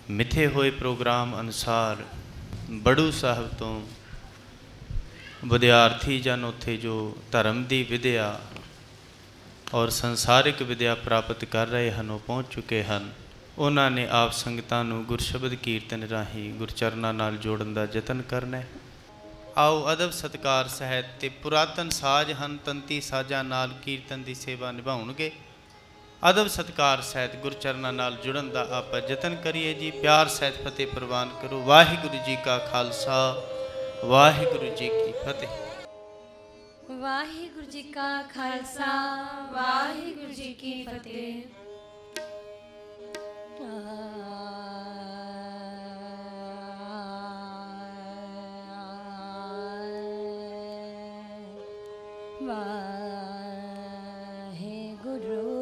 मिथे हुए प्रोग्राम अनुसार बड़ू साहब तो विद्यार्थी जन उत्थे जो धर्म की विद्या और संसारिक विद्या प्राप्त कर रहे हैं वो पहुँच चुके हैं। उन्होंने आप संगतां नूं गुरशबद कीर्तन राही गुरचरनां नाल जोड़न का यतन करना है। आओ अदब सत्कार सहित ते पुरातन साज हन तंती साजां नाल कीर्तन की सेवा निभाउणगे। अदब सत्कार सहित गुरचरनां नाल जुड़न का आप यतन करिए जी। प्यार सहित फतेह प्रवान करो। वाहिगुरु जी का खालसा वाहिगुरु जी की फतेह। वाहिगुरु जी का खालसा वाहिगुरु जी की फतेह। वाहिगुरु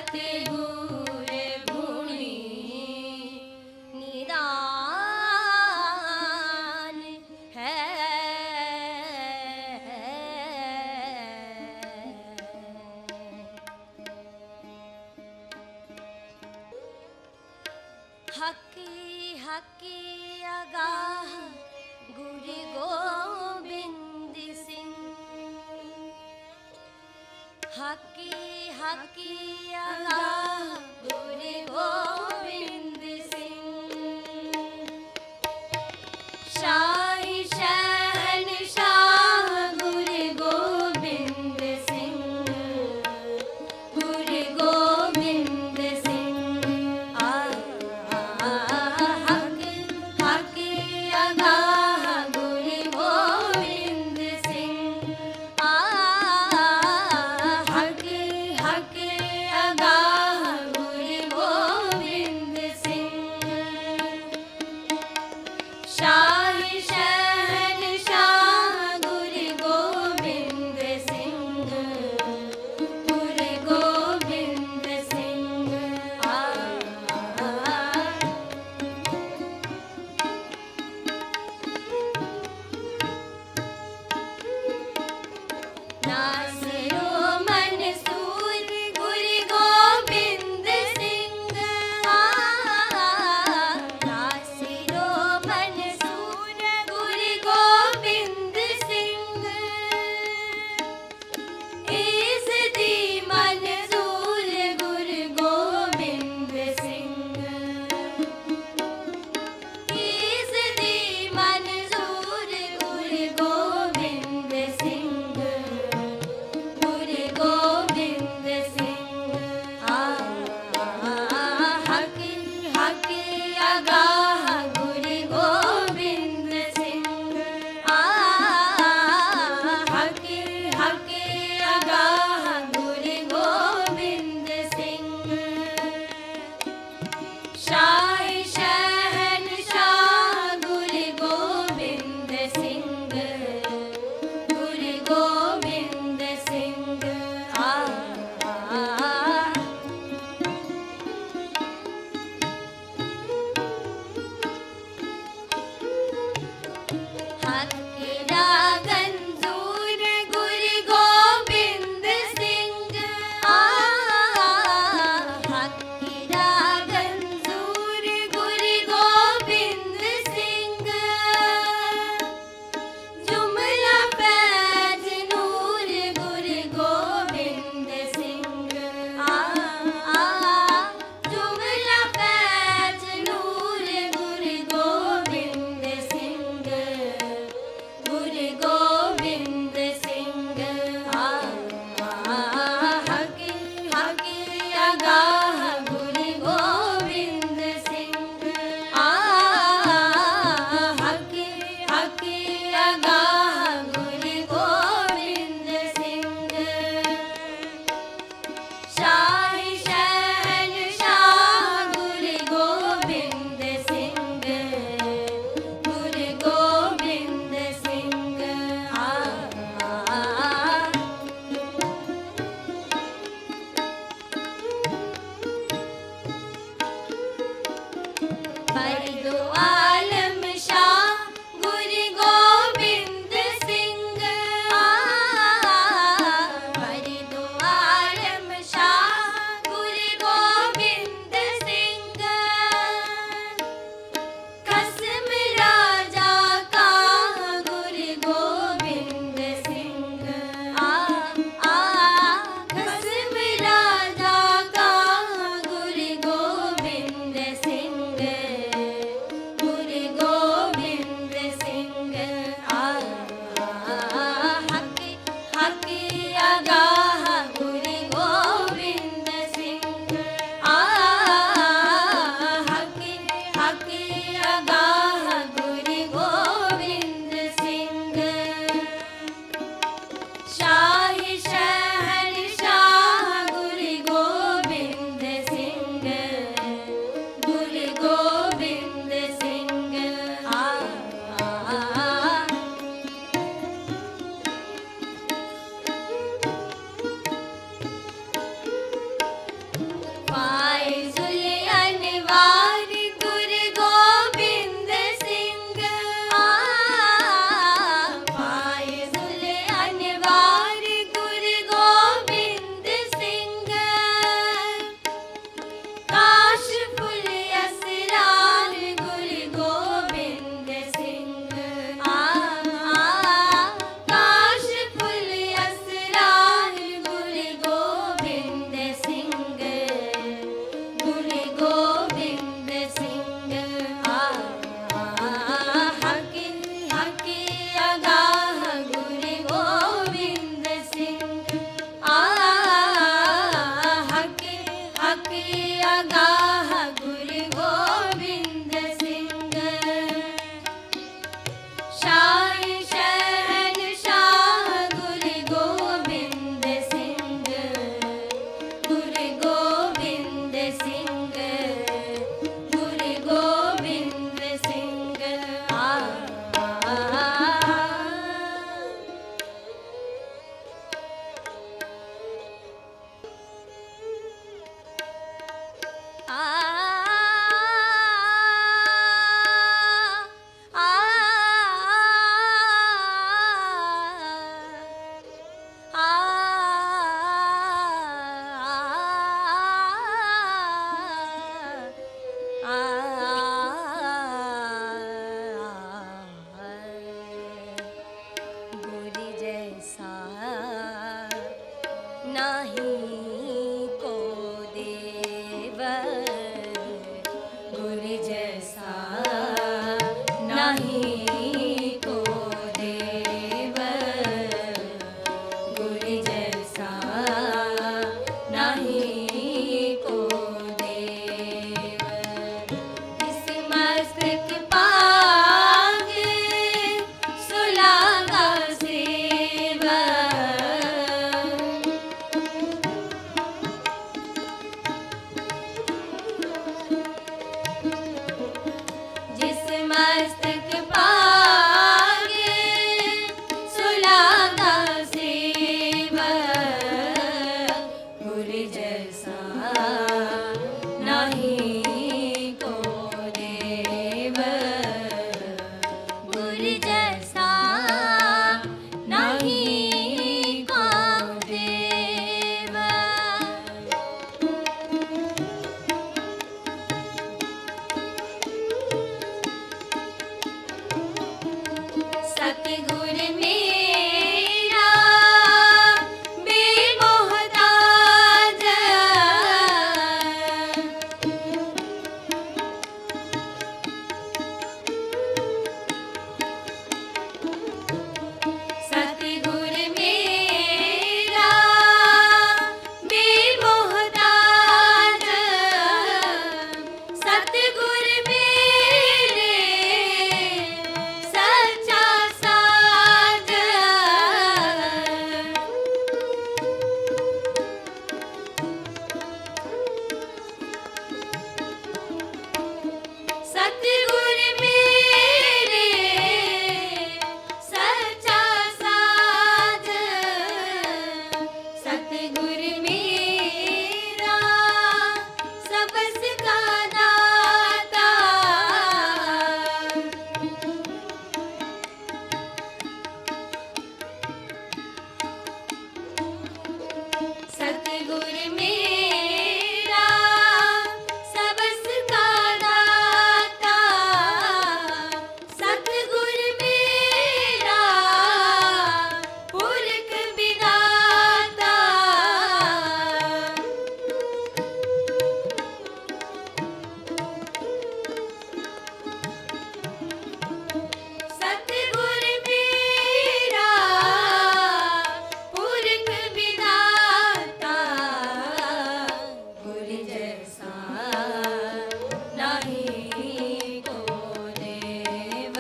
सतगुर गुणी निदान है। हकी हकी अगाह गुरु गोबिंद सिंह, हकी हकी अगाह गुरु गोबिंद सिंह। शाही शहनशाह गुरु गोबिंद सिंह, गुरु गोबिंद सिंह। हक हक अगाह गुरु गोबिंद सिंह। हक हक अगाह अगाह गुरु गोविंद सिंह शाह शहनशाह गुरु गोविंद सिंह गुरु गोविंद सिंह गुरु गोविंद सिंह गुरु जैसा नहीं को देव गुरु जैसा नहीं को देव गुरु जैसा नहीं को देव इस मस्तक पागे सुलागा सेवा जिस मस्तक पागे सुलागा सेवा गुरु जैसा नहीं को देव गुरु जैसा नहीं को देव सतगुर मेरा बेमोहताज सतगुर मेरा बेमोहताज सतगुर मेरे सच्चा साज सतगुर मेरे सच्चा साज सतगुर मेरा सबस का दाता सतगुर मेरा सबस का दाता सतगुर मेरा पुरख विधाता सतगुर मेरा पुरख विधाता गुरु जैसा नहीं को देव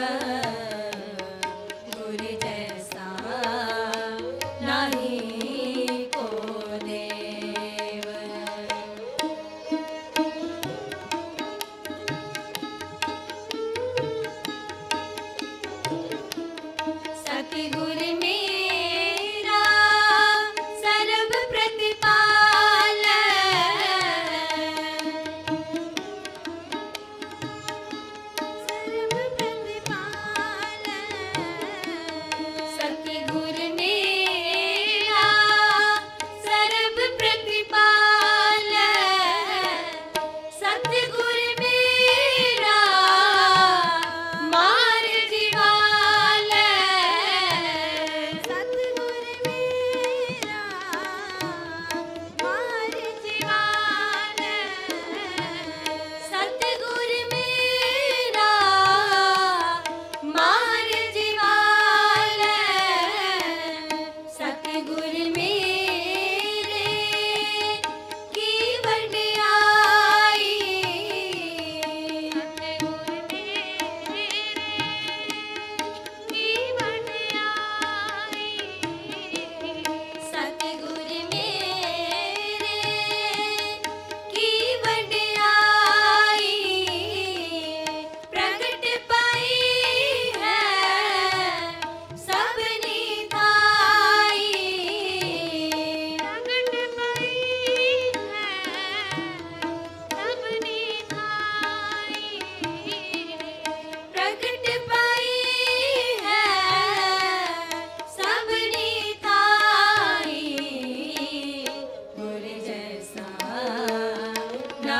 गुरु जैसा नहीं को देव सतगुर मेरा सर्व प्रतिपाल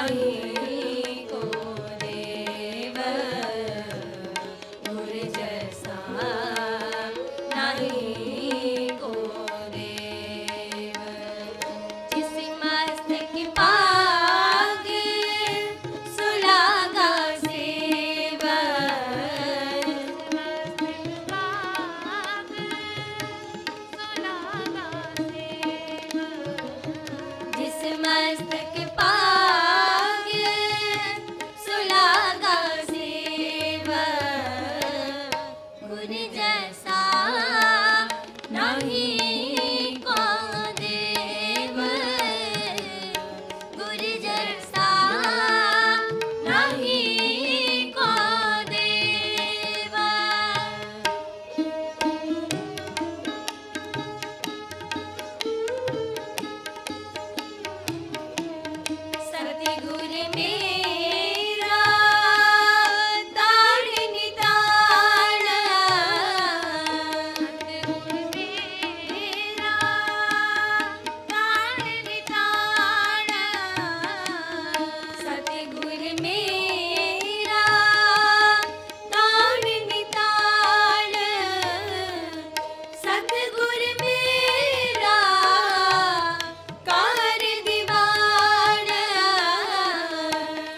नहीं को देव गुर जैसा नहीं को देव जिस मस्तक पाग सुलागा सेवा जिस मस्तक पाग सुलागा सेवा गुर जैसा नहीं को देव गुर जैसा नहीं को देवा सतगुर मेरा ताड़ निताड़ सतगुर मेरा ताड़ निताड़ सतगुर मेरा ताड़ निताड़ सतगुर मेरा कार दीवार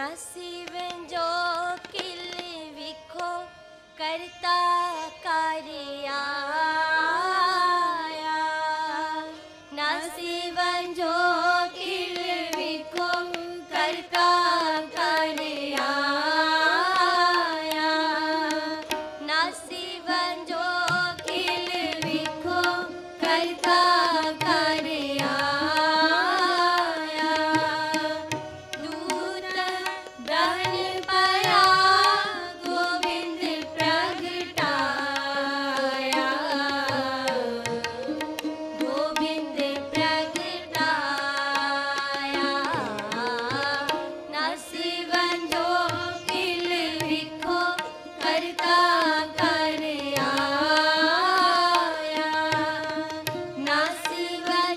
नसीब जो किल विखो करता कार्या नसीब जो किल विखो करता कार्या नसीब जो किल विखो करता कार्या दूत ब्रह्म परा गोविंद प्रगटाया गोविंद प्रगटाया नसीब जो किल विखो करता कार्या नसीब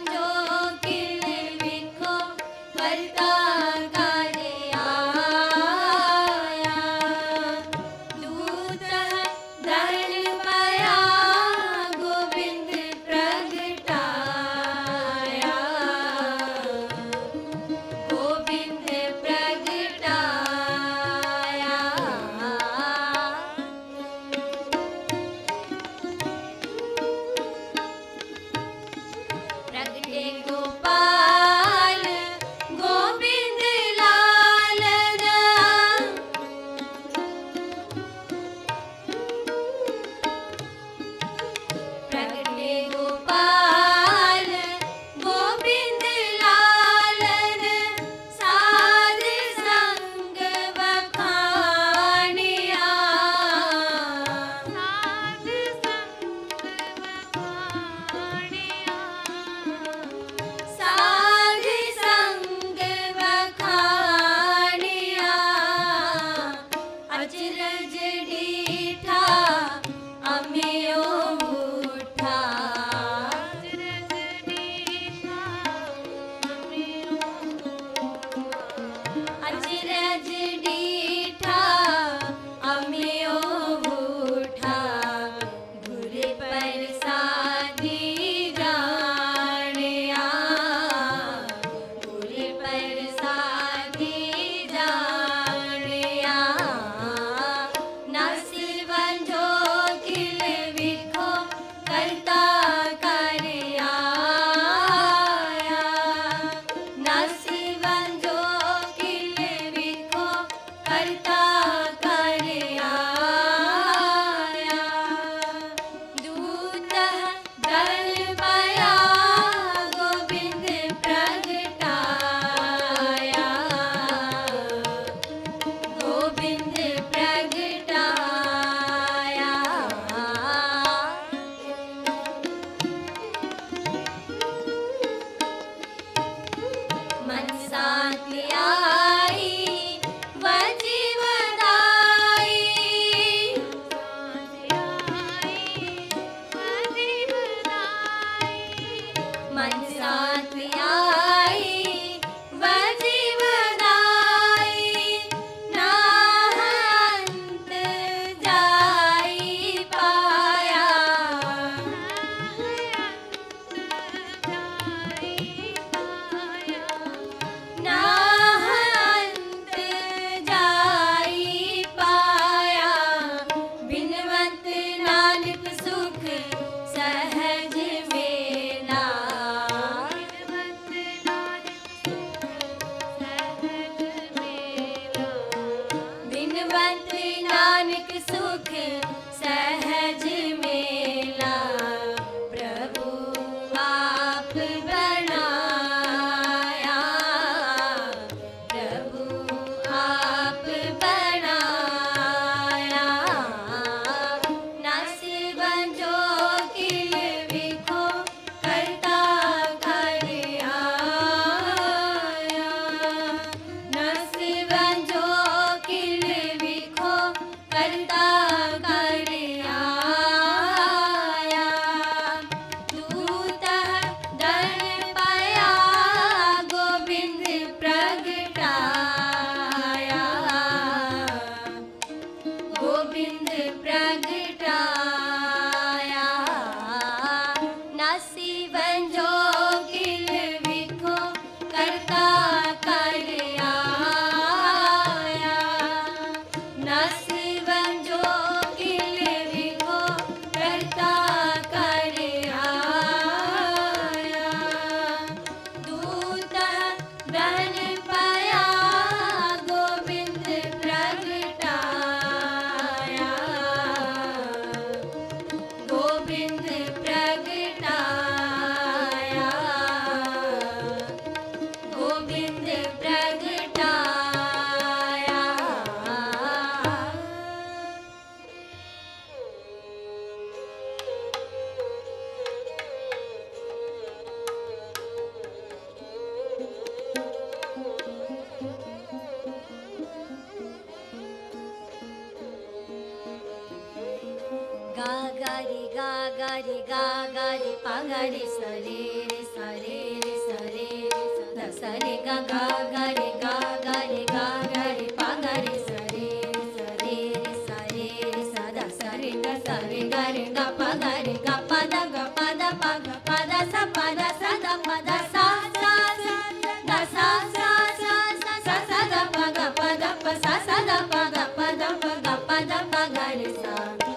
गा गा रे पा गा रे सा रे सा रे सा रे सा सा रे गा गा रे पा गा रे सा रे सा रे सा रे सा दा सा रे गा रे गा पा गा रे गा पा दा पा दा सा दा पा दा सा सा दा सा सा सा सा सा दा पा गा पा दा पा सा दा पा गा पा दा पा गा रे सा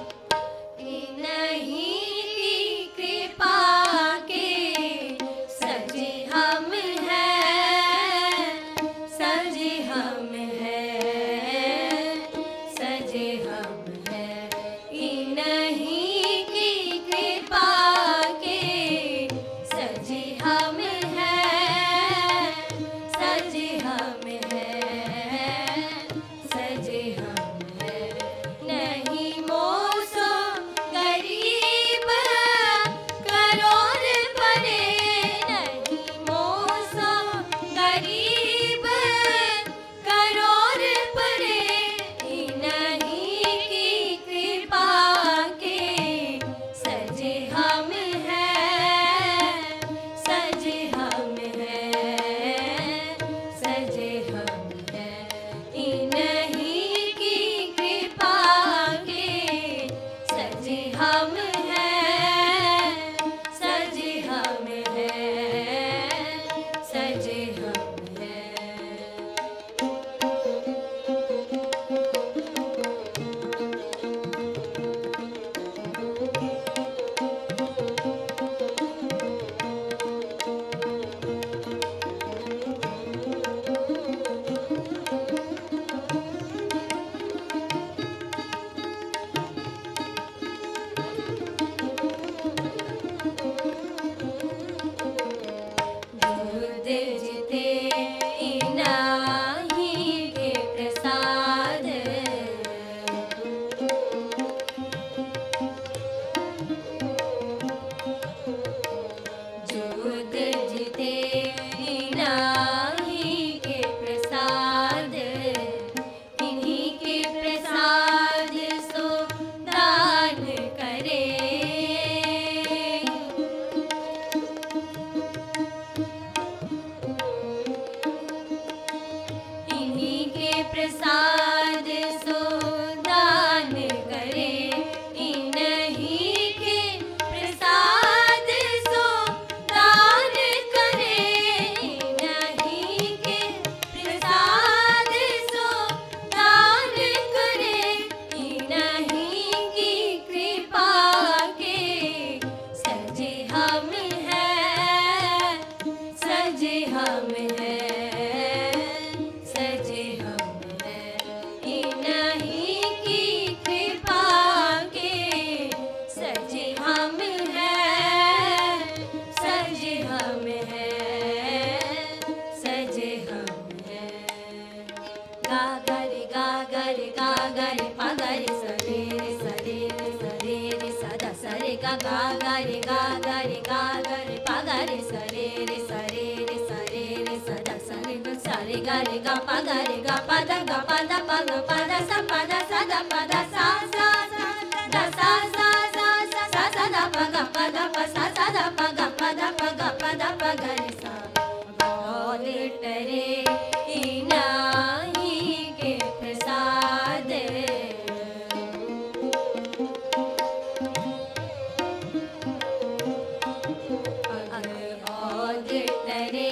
नहीं कृपा के सजे हम हैं, सजे हम हैं, सजे हम हैं। इन्हीं की कृपा के सजे हम हैं, सजे हम हैं, सजे हम हैं। नहीं मोसो गरीब करोड़ परे, नहीं मोसो गरीब करोड़ परे, इन्हीं की कृपा के सजे हम हैं, सजे हम हैं, सजे हम हैं। इन्हीं की कृपा के सजे हम हैं, सजे हम हैं, सजे हम हैं। दूध जिते इनाही के प्रसाद, दूध जिते इनाही के प्रसाद, इन्हीं के प्रसाद सो दान करे। इन्हीं के प्रसाद सो दान करे, इन्हीं के प्रसाद सो दान करे, इन्हीं के प्रसाद सो दान करे। इन्हीं की कृपा के सजे हम हैं, सजे हम हैं, सजे हम हैं। इन्हीं की कृपा के सजे हम हैं, सजे हम हैं, सजे हम हैं। गा गा रे पा गा रे सा रे सा रे सा रे सा दा सा रे गा रे पा गा रे सा रे सा रे सा रे सा दा सा रे गा रे गा पा गा रे गा पा दा पा दा सा दा सा सा दा सा सा सा सा दा पा गा पा दा पा सा दा पा गा पा दा पा गा रे सा। गौर टरे इनाही के प्रसाद, और टरे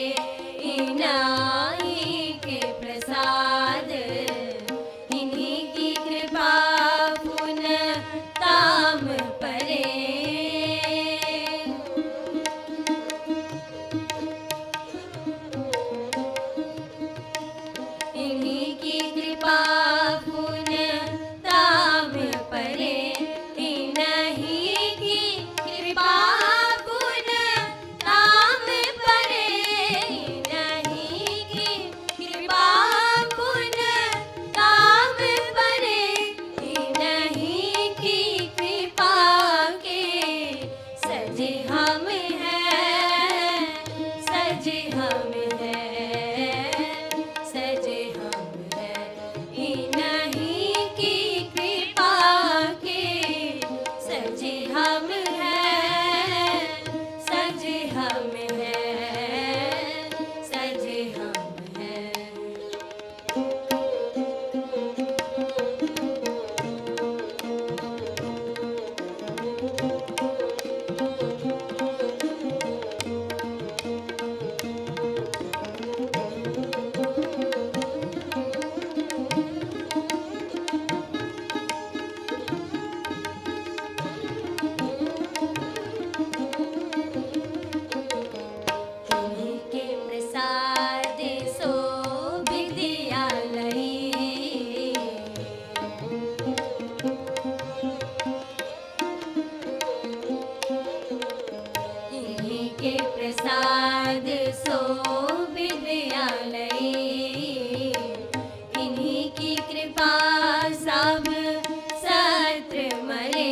इनाही के प्रसाद, इन्हीं की कृपा पुन ताम परे। इन्हीं की कृपा पुन ताम परे, इन्हीं की कृपा पुन ताम परे, इन्हीं की कृपा पुन ताम परे। इन्हीं की कृपा के सजे हम हैं, सजे हम हैं, सजे हम हैं। इन्हीं की कृपा के सजे हम प्रसाद सो विद्यालय, इन्हीं की कृपा सब सत्र मरे।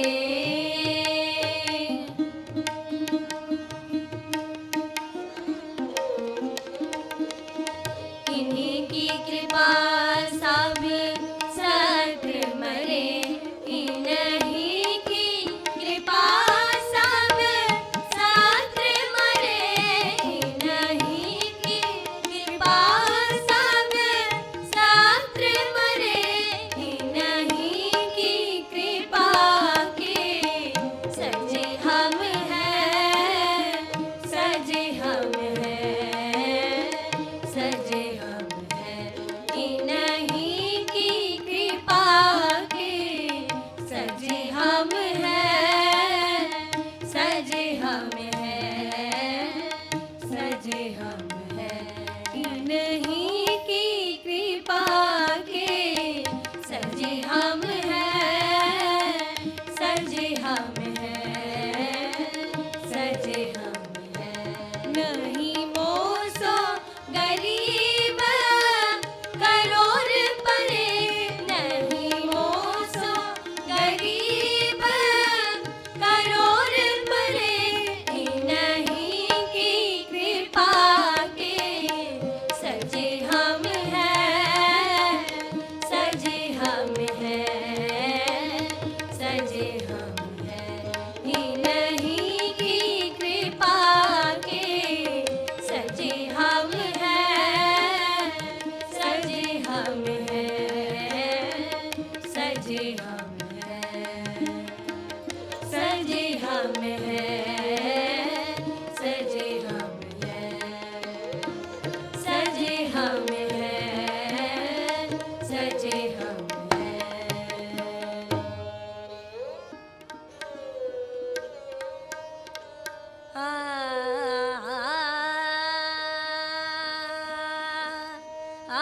इन्हीं की कृपा सब सत्र मरे, इन्हीं की कृपा सब सत्र मरे, इन्हीं की कृपा सब सत्र मरे, इन्हीं की कृपा के सजे हम हैं, सजे हम हैं, सजे हम हैं, इन्हीं की कृपा के सजे हम हैं, सजे हम हैं, सजे हम हैं, इन्हीं की कृपा के सजे हम हैं, सजे हम हैं, सजे हम हैं। नहीं मोसो गरीब करोड़ परे, नहीं मोसो गरीब करोड़ परे, इन्हीं की कृपा के सजे हम हैं, सजे हम हैं, सजे हम हैं, इन्हीं की कृपा के सजे हम हैं, सजे हम हैं, सजे हम हैं, सजे हम हैं, सजे हम हैं, सजे हम हैं, सजे हम हैं। आ आ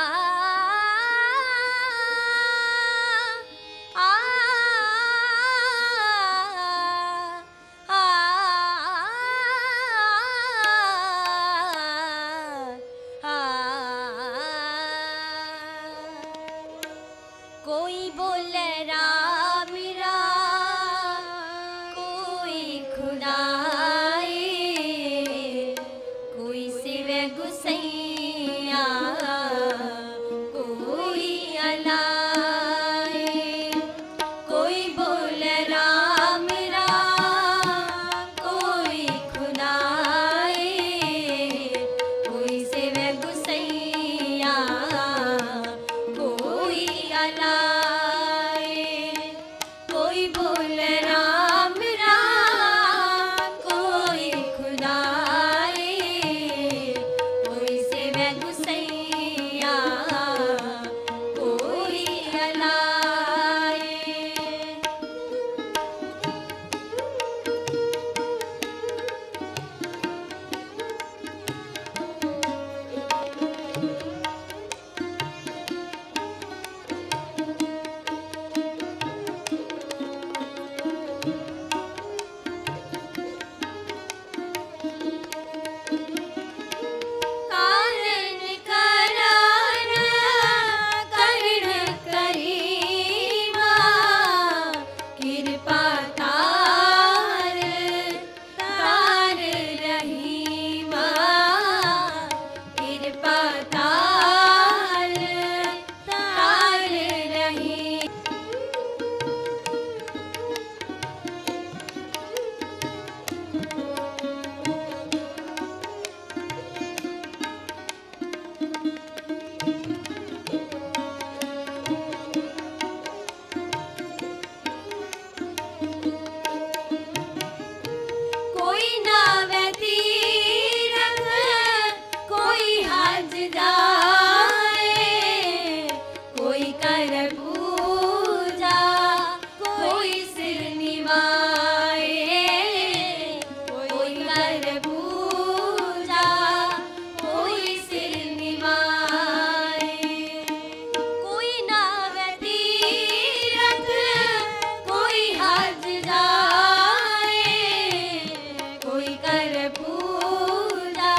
कोई बोले राम राम, कोई खुदाई, कोई सिवे गुसैया, कोई अलाए। कोई बोले राम राम, कोई खुदाई, कोई सिवे गुसैया, कोई अलाए। कोई बोले राम राम, कोई खुदाई, कोई सिवे गुसैया, कोई अलाए। कारण करान कर्ण करीमा, कृपा तार तार रहीमा, कृपा तार तार रही। कोई नावे तीरथ, कोई हज जाए, कोई कर पूजा, कोई सिर निवाए, कोई कर पूजा, कोई सिर निवाए। कोई नावे तीरथ, कोई हज जाए, कोई कर पूजा,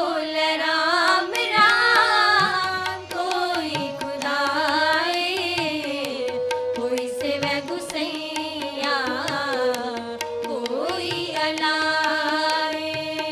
बोल राम राम, कोई खुदाए, कोई सेवै गुसैया, कोई अलाए।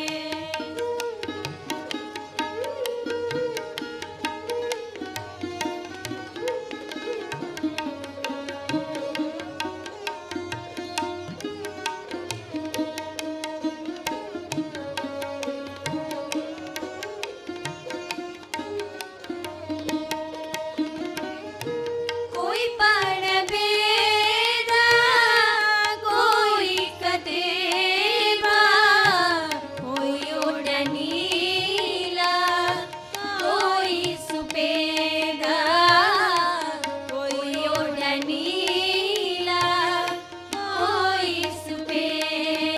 कोई पण बेदा, कोई कतेबा, कोई उड़नीला, कोई सुपेदा, कोई उड़नीला, कोई सुपेदा।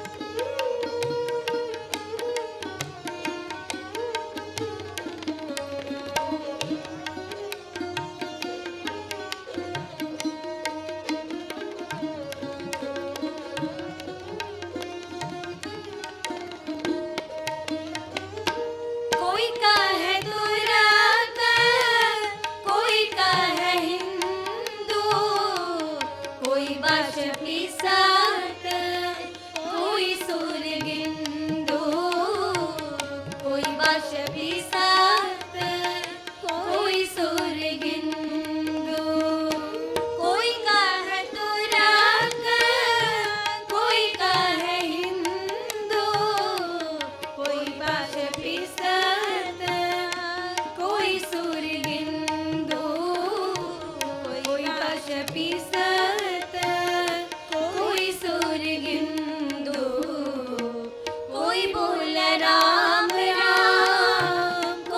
कोई कहे तुरक, कोई कहे हिंदू, कोई बाशपी सात, कोई सूरगिंदू, कोई बाशपी सात, कोई सूरगिंदू। कोई कहे तुरक, कोई कहे हिंदू, कोई बाशपी सात, कोई सूरगिंदू, कोई बाशपी सात, कोई सूरगिंदू। कोई बोल राम राम,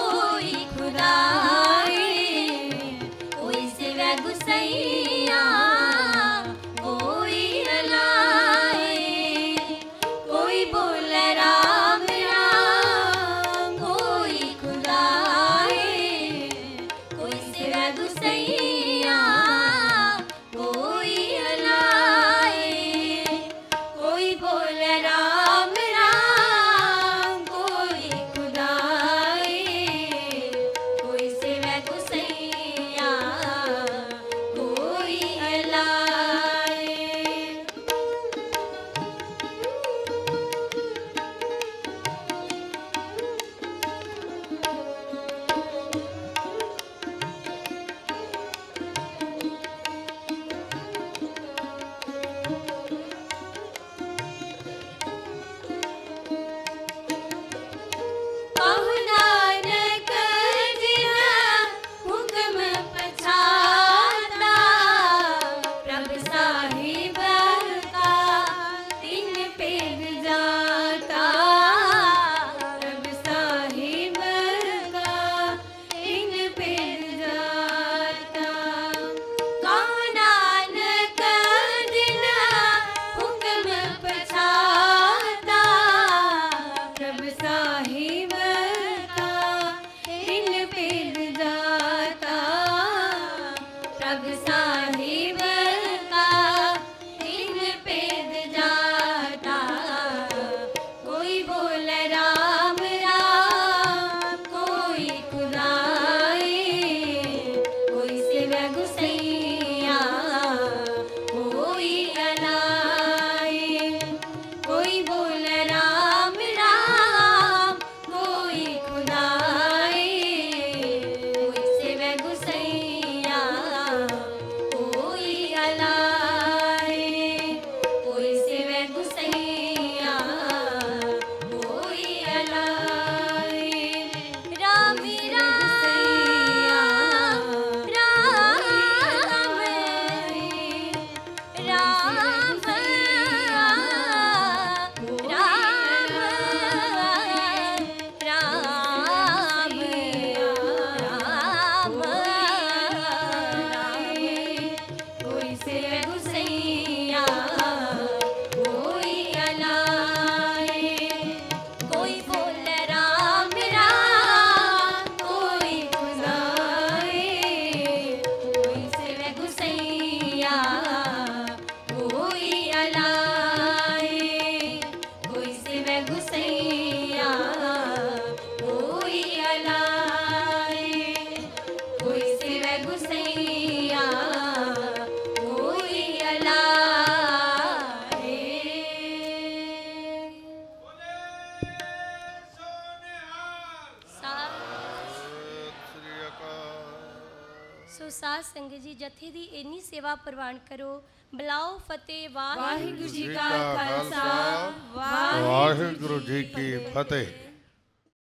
ਸੋ ਸਾਧ ਸੰਗਤ ਜੀ ਜਥੇ ਦੀ ਇੰਨੀ ਸੇਵਾ ਪ੍ਰਵਾਨ ਕਰੋ। ਬੁਲਾਓ ਫਤਿਹ। ਵਾਹਿਗੁਰੂ ਜੀ ਕਾ ਖਾਲਸਾ, ਵਾਹਿਗੁਰੂ ਜੀ ਕੀ ਫਤਿਹ।